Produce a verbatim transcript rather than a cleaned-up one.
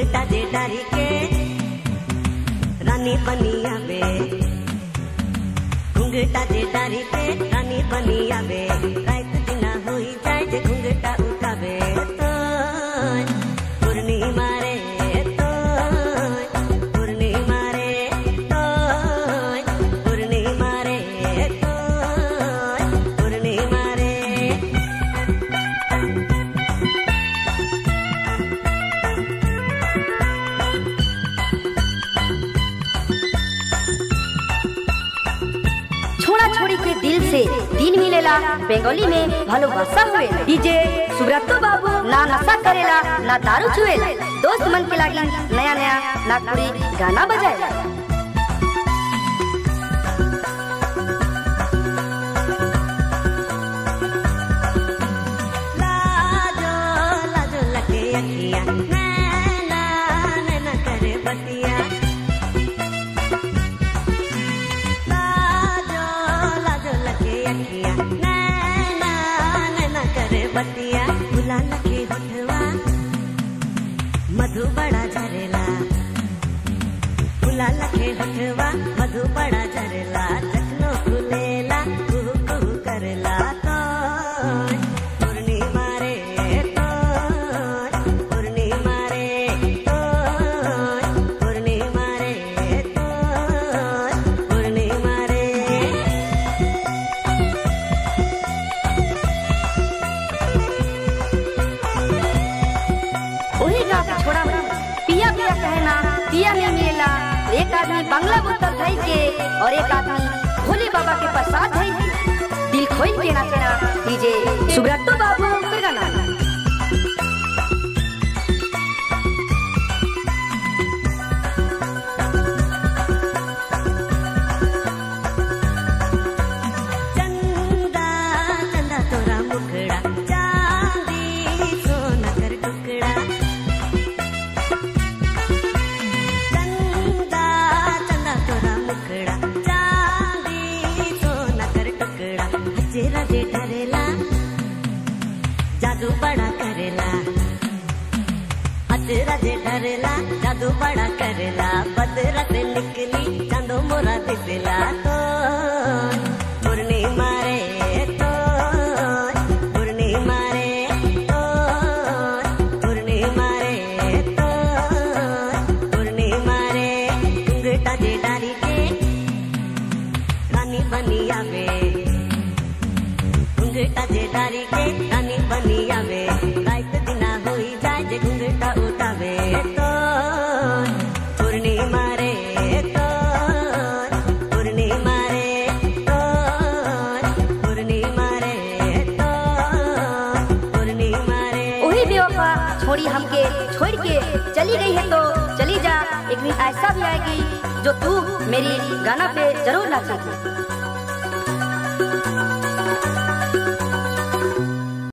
घुंघटा जे डारी के रानी बनी आवे, घुंघटा जे डारी के रानी बनी आवे, रात दिना होई जाए जे घुंघटा उठावे तो पूर्णिमा रे तो पूर्णिमा रे तो पूर्णिमा रे तो पूर्णिमा रे। छोड़ा छोड़ी के दिल से दिन मिलेला, बेंगोली में भालोबासा हुए। डीजे सुब्रतो बाबू ना नशा करेला ना दारू छुएला, दोस्त मन के लागी नया नया नागपुरी गाना बजाएला। लाजो लाजो लगे अखियां नैना नैना करे बतिया, लाजो लाजो लगे अखियां नैना नैना करे बतिया, बुला लगे होठवा मधु बड़ा झरेला, बुला लगे होठवा मधु बड़ा झरेला, जखनो खुलेला कुहू कुहू करेला तो पूर्णिमा रे तो पूर्णिमा रे तो पूर्णिमा रे तो पूर्णिमा रे। वही गाँव के छोड़ा पिया पिया कहना पिया नहीं मिलेला, एक आदमी बंगला बोतल धई के और एक आदमी भोले बाबा के प्रसाद धई के दिल खोई के नाचना। डीजे सुब्रतो बाबू के गाना। चंदा चंदा तोरा मुखड़ा चांदी सोना कर टुकड़ा, चंदा चंदा तोरा मुखड़ा चांदी सोना कर टुकड़ा, हजेरा जे डरेला जादू बड़ा करेला, हजेरा जे डरेला जादू बड़ा करेला, बदरा से निकली चांदो मोरा दिसेला तो पूर्णिमा रे तो पूर्णिमा रे तो पूर्णिमा रे तो पूर्णिमा रे। घुंघटा जे डारी के रानी बनी आवे, घुंघटा जे डारी के रानी बनी आवे, रात दिना होई जाए जे घुंघटा उठावे तो पूर्णिमा रे तो पूर्णिमा रे तो पूर्णिमा रे तो पूर्णिमा रे। वही बेवफा छोड़ी हमके छोड़ के चली गई है तो चली जा, एक दिन ऐसा भी आएगी जो तू मेरी गाना पे जरूर नाचेगी।